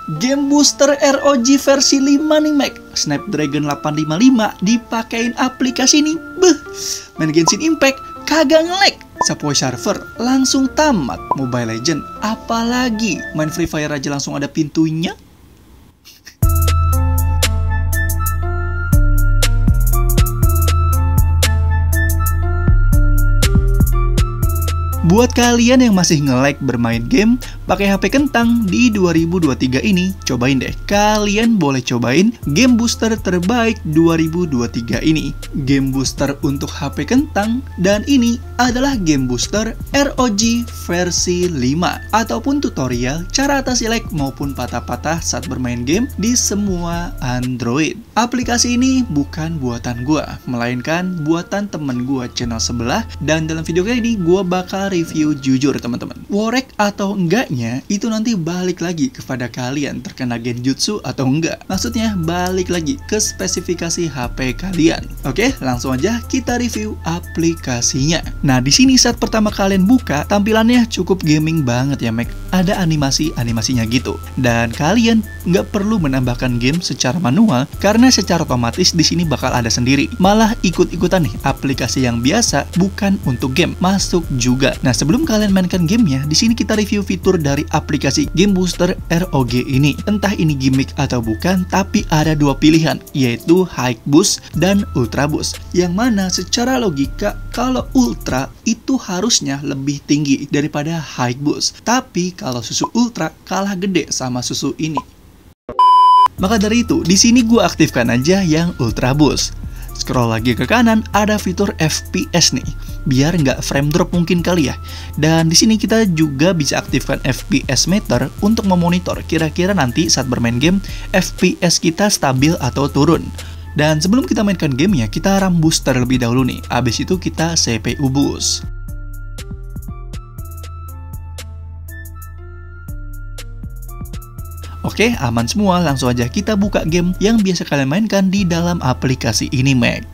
Game booster ROG versi 5 nih Mac. Snapdragon 855 dipakein aplikasi ini. Main Genshin Impact kagak nge-lag. Subway Surfer langsung tamat. Mobile Legend apalagi main Free Fire aja langsung ada pintunya. Buat kalian yang masih nge-lag bermain game pakai HP kentang di 2023 ini, cobain deh. Kalian boleh cobain game booster terbaik 2023 ini. Game booster untuk HP kentang, dan ini adalah game booster ROG versi 5 ataupun tutorial cara atasi lag maupun patah-patah saat bermain game di semua Android. Aplikasi ini bukan buatan gua, melainkan buatan temen gua channel sebelah, dan dalam video kali ini gua bakal review jujur teman-teman. Worek atau enggaknya itu nanti balik lagi kepada kalian terkena genjutsu atau enggak. Maksudnya balik lagi ke spesifikasi HP kalian. Oke, langsung aja kita review aplikasinya. Nah, di sini saat pertama kalian buka, tampilannya cukup gaming banget ya, Mac. Ada animasinya gitu. Dan kalian nggak perlu menambahkan game secara manual karena secara otomatis di sini bakal ada sendiri. Malah ikut-ikutan nih aplikasi yang biasa bukan untuk game masuk juga. Nah, sebelum kalian mainkan gamenya, di sini kita review fitur dari aplikasi Game Booster ROG ini. Entah ini gimmick atau bukan, tapi ada dua pilihan, yaitu High Boost dan Ultra Boost. Yang mana secara logika, kalau Ultra itu harusnya lebih tinggi daripada High Boost. Tapi kalau susu Ultra kalah gede sama susu ini. Maka dari itu, di sini gue aktifkan aja yang Ultra Boost. Scroll lagi ke kanan, ada fitur FPS nih, biar nggak frame drop mungkin kali ya. Dan di sini kita juga bisa aktifkan FPS meter untuk memonitor kira-kira nanti saat bermain game FPS kita stabil atau turun. Dan sebelum kita mainkan gamenya, kita RAM booster lebih dahulu nih. Abis itu kita CPU boost. Oke, aman semua. Langsung aja kita buka game yang biasa kalian mainkan di dalam aplikasi ini, Mac.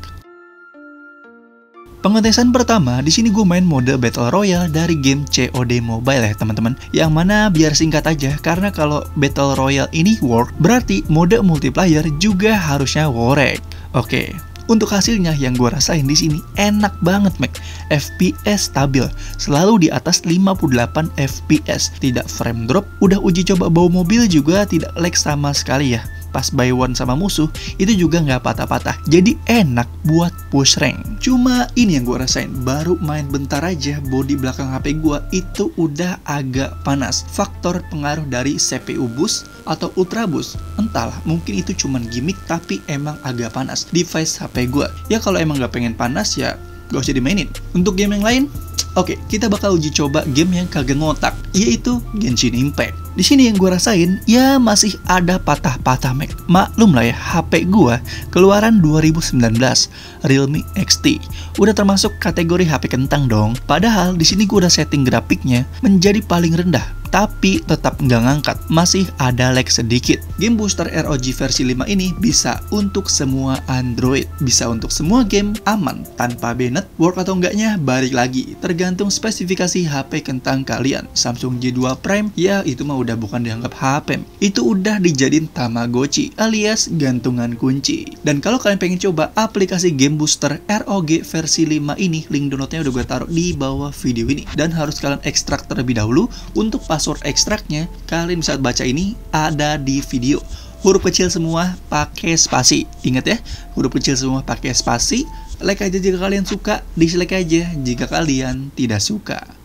Pengetesan pertama, di sini gue main mode Battle Royale dari game COD Mobile ya, teman-teman. Yang mana biar singkat aja, karena kalau Battle Royale ini work, berarti mode multiplayer juga harusnya work. Oke. Untuk hasilnya yang gue rasain di sini enak banget, Mac. FPS stabil, selalu di atas 58 FPS, tidak frame drop. Udah uji coba bawa mobil juga tidak lag sama sekali ya. Pas buy one sama musuh, itu juga nggak patah-patah. Jadi enak buat push rank. Cuma ini yang gue rasain, baru main bentar aja, bodi belakang HP gue itu udah agak panas. Faktor pengaruh dari CPU boost atau Ultra Boost, entahlah, mungkin itu cuman gimmick, tapi emang agak panas device HP gue. Ya kalau emang nggak pengen panas ya gak usah dimainin. Untuk game yang lain, oke, kita bakal uji coba game yang kagak ngotak, yaitu Genshin Impact. Di sini yang gue rasain, ya masih ada patah-patah, Mac. Maklum lah ya, HP gue keluaran 2019, Realme XT. Udah termasuk kategori HP kentang dong. Padahal di sini gue udah setting grafiknya menjadi paling rendah, tapi tetap nggak ngangkat, masih ada lag sedikit. Game booster ROG versi 5 ini bisa untuk semua Android, bisa untuk semua game, aman, tanpa banned. Work atau enggaknya balik lagi, tergantung spesifikasi HP kentang kalian. Samsung J2 Prime, ya itu mah udah bukan dianggap HP, itu udah dijadiin Tamagotchi alias gantungan kunci. Dan kalau kalian pengen coba aplikasi Game Booster ROG versi 5 ini, link downloadnya udah gue taruh di bawah video ini. Dan harus kalian ekstrak terlebih dahulu. Untuk password ekstraknya, kalian bisa baca ini, ada di video. Huruf kecil semua pakai spasi. Ingat ya, huruf kecil semua pakai spasi. Like aja jika kalian suka, dislike aja jika kalian tidak suka.